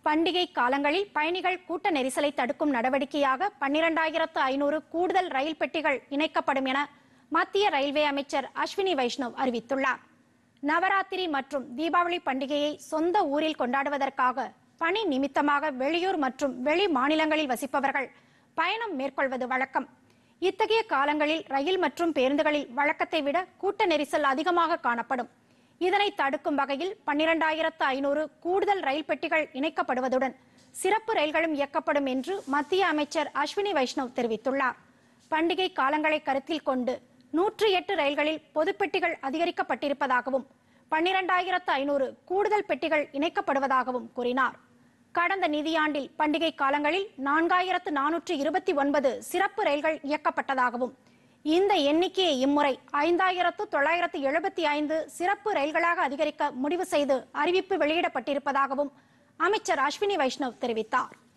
பண்டிகை காலங்களில் பயணிகள் கூட்ட நெரிசலை தடுக்கும் நடவடிக்கையாக 12,500 கூடுதல் ரயில் பெட்டிகள் இணைக்கப்படும் என மத்திய ரயில்வே அமைச்சர் அஸ்வினி வைஷ்ணவ் அறிவித்துள்ளார். நவராத்திரி மற்றும் தீபாவளி பண்டிகையை சொந்த ஊரில் கொண்டாடுவதற்காக பணி நிமித்தமாக வெளியூர் மற்றும் வெளி மாநிலங்களில் வசிப்பவர்கள் பயணம் மேற்கொள்வது வழக்கம். இத்தகைய காலங்களில் ரயில் மற்றும் பேருந்துகளில் வழக்கத்தை விட கூட்ட நெரிசல் அதிகமாக காணப்படும். இதனை தடுக்கும் வகையில் 12,500 கூடுதல் ரயில் பெட்டிகள் இணைக்கப்படுவதுடன் சிறப்பு ரயில்களும் இயக்கப்படும் என்று மத்திய அமைச்சர் அஸ்வினி வைஷ்ணவ் தெரிவித்துள்ளார். பண்டிகை காலங்களை கருத்தில் கொண்டு 108 ரயில்களில் பொது பெட்டிகள் அதிகரிக்கப்பட்டிருப்பதாகவும் 12,500 கூடுதல் பெட்டிகள் இணைக்கப்படுவதாகவும் கூறினார். கடந்த நிதியாண்டில் பண்டிகை காலங்களில் 4,429 சிறப்பு ரயில்கள் இயக்கப்பட்டதாகவும் இந்த எண்ணிக்கையை இம்முறை 5,975 சிறப்பு ரயில்களாக அதிகரிக்க முடிவு செய்து அறிவிப்பு வெளியிடப்பட்டிருப்பதாகவும் அமைச்சர் அஸ்வினி வைஷ்ணவ் தெரிவித்தார்.